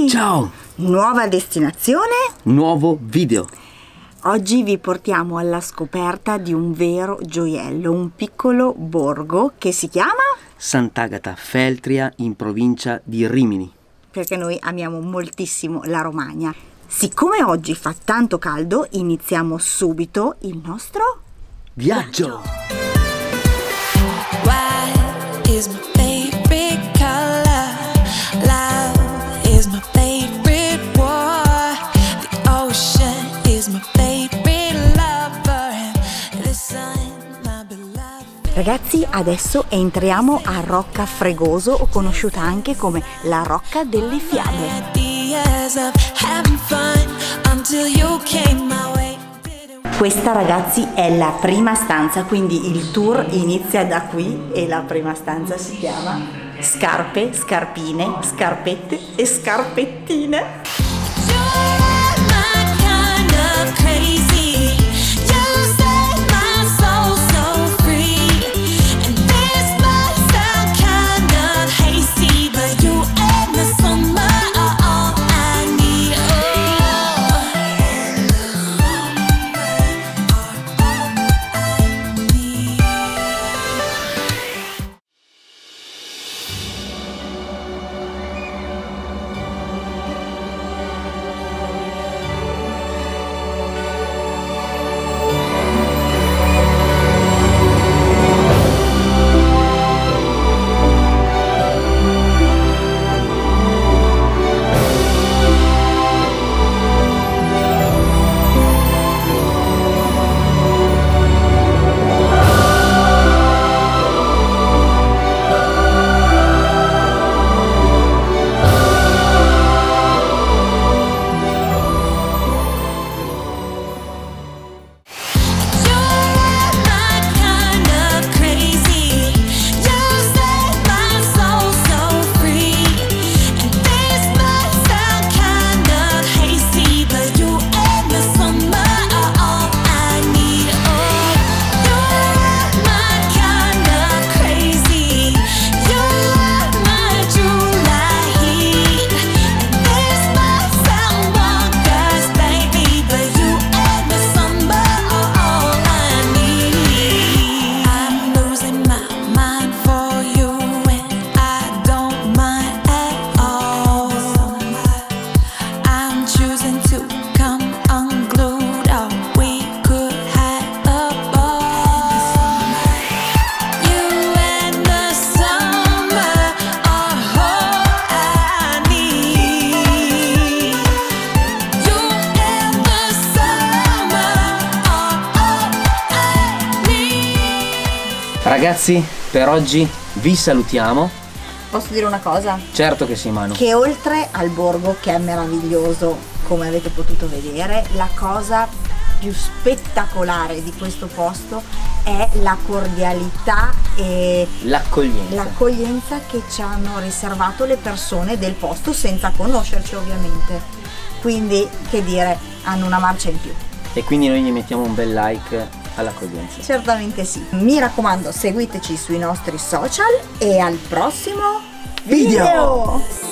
ragazzi! Ciao! Nuova destinazione? Nuovo video! Oggi vi portiamo alla scoperta di un vero gioiello, un piccolo borgo che si chiama? Sant'Agata Feltria, in provincia di Rimini. Perché noi amiamo moltissimo la Romagna. Siccome oggi fa tanto caldo, iniziamo subito il nostro viaggio! Ragazzi, adesso entriamo a Rocca Fregoso, o conosciuta anche come la Rocca delle Fiabe. Questa, ragazzi, è la prima stanza, quindi il tour inizia da qui e la prima stanza si chiama Scarpe, Scarpine, Scarpette e Scarpettine. Ragazzi, per oggi vi salutiamo. Posso dire una cosa? Certo che sì, Manu. Che oltre al borgo, che è meraviglioso, come avete potuto vedere, la cosa più spettacolare di questo posto è la cordialità e l'accoglienza che ci hanno riservato le persone del posto, senza conoscerci ovviamente. Quindi, che dire, hanno una marcia in più. E quindi noi gli mettiamo un bel like all'accoglienza. Certamente sì. Mi raccomando, seguiteci sui nostri social e al prossimo video!